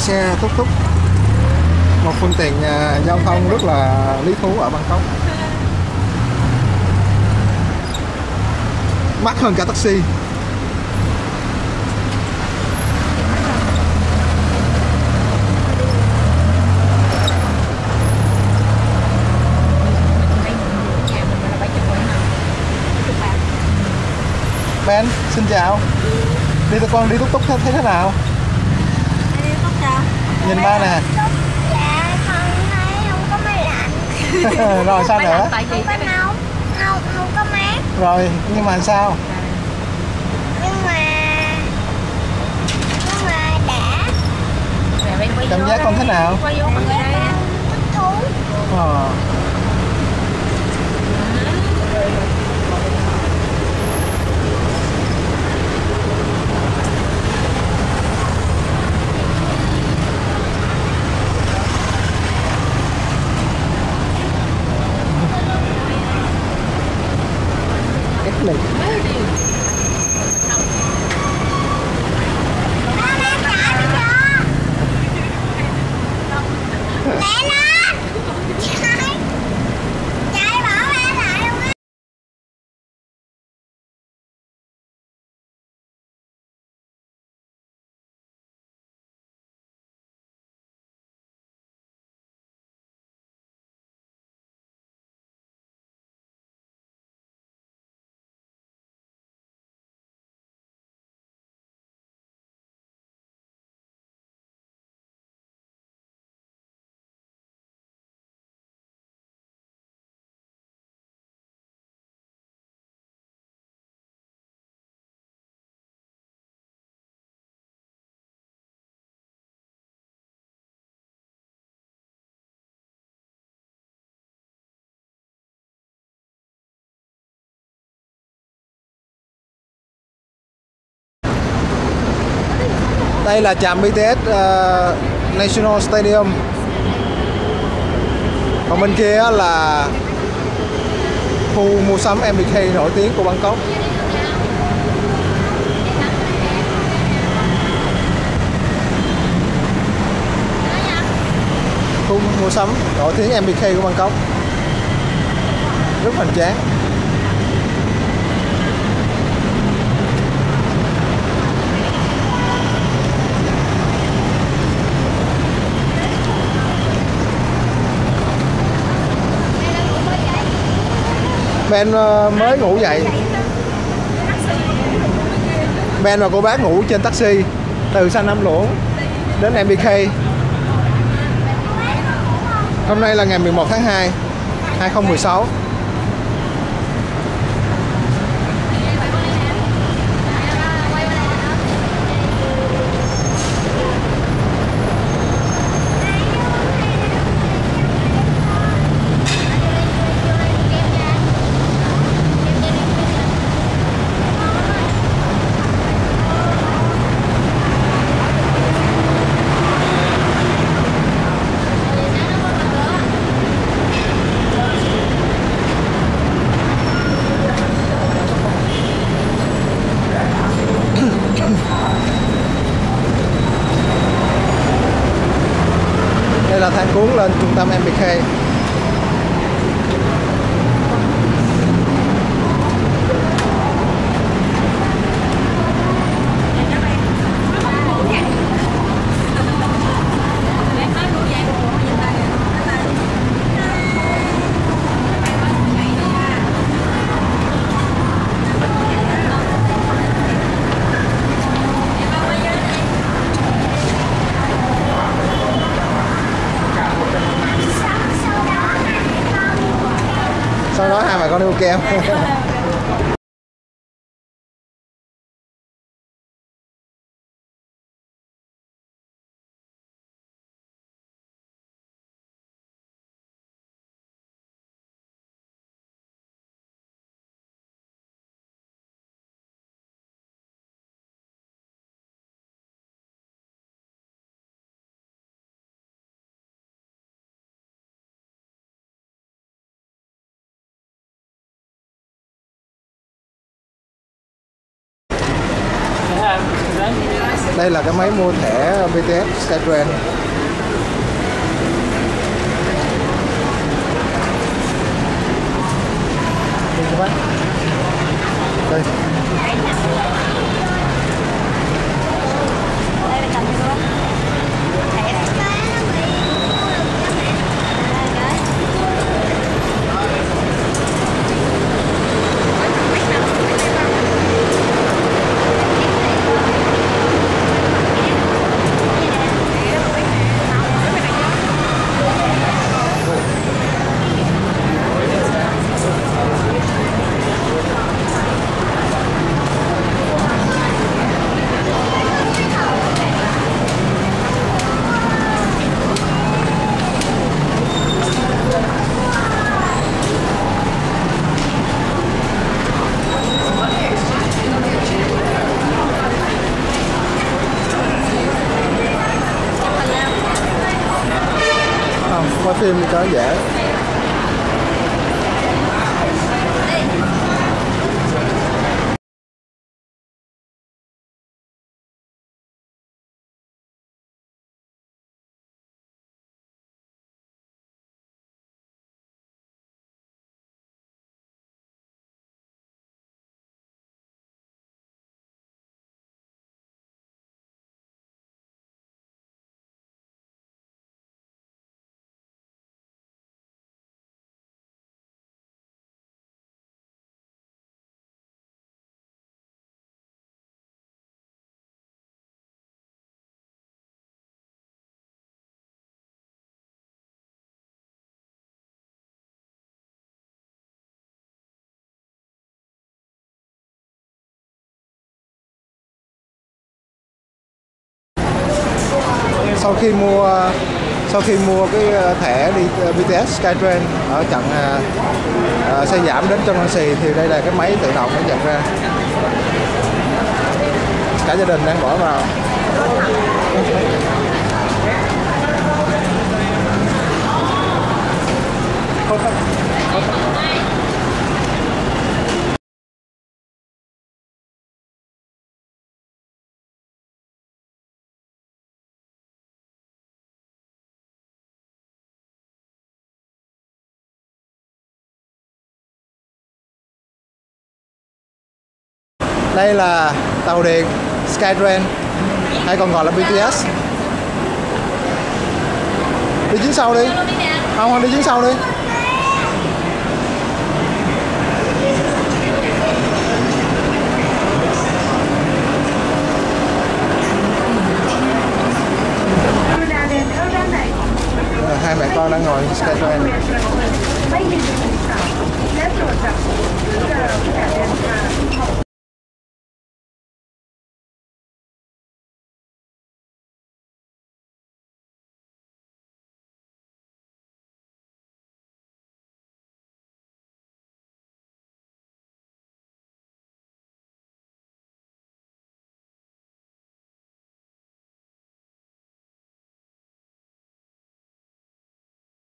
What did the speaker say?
xe túc túc, một phương tiện giao thông rất là lý thú ở Bangkok, mắc hơn cả taxi. Ben, xin chào. Đi tụi con đi túc túc thấy thế nào? Đi túc sao? Nhìn ba nè. Dạ, con thấy không có máy lạnh. Rồi sao nữa? Không có nóng, không có mát. Rồi, nhưng mà sao? Nhưng mà đã. Cảm giác con thế nào? Quay vô mọi người đây. Thích thú. Này. Đây là trạm BTS National Stadium. Còn bên kia là khu mua sắm MBK nổi tiếng của Bangkok. Khu mua sắm nổi tiếng MBK của Bangkok rất hoành tráng. Ben mới ngủ dậy. Ben và cô bác ngủ trên taxi từ San Nam Luổng đến MBK. Hôm nay là ngày 11 tháng 2 2016. Đây là thang cuốn lên trung tâm MBK. Sau đó hai mẹ con đi mua kem. Đây là cái máy mua thẻ BTS Skytrain. Đây các bác. Đây. Coi phim cho dễ. Sau khi mua cái thẻ đi BTS Skytrain ở chặng xe giảm đến Trong Đan Xì thì đây là cái máy tự động nó nhận ra. Cả gia đình đang bỏ vào. Đây là tàu điện Skytrain hay còn gọi là BTS. Đi chuyến sau đi. Không, đi chuyến sau đi. Hai mẹ con đang ngồi Skytrain.